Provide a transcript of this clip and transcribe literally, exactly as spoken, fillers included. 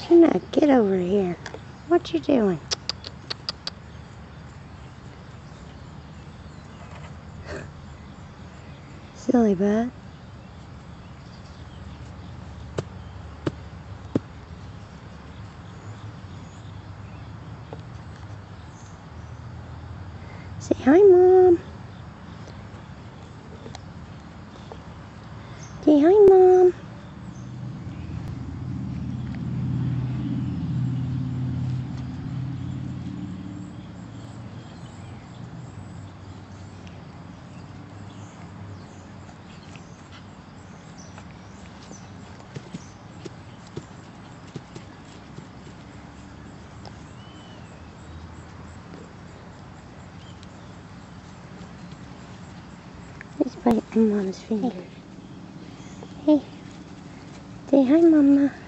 Chinook, get over here. What you doing? Silly butt. Say hi, Mom. Say hi, Mom. He's biting Mama's finger. Hey, say hi, Mama.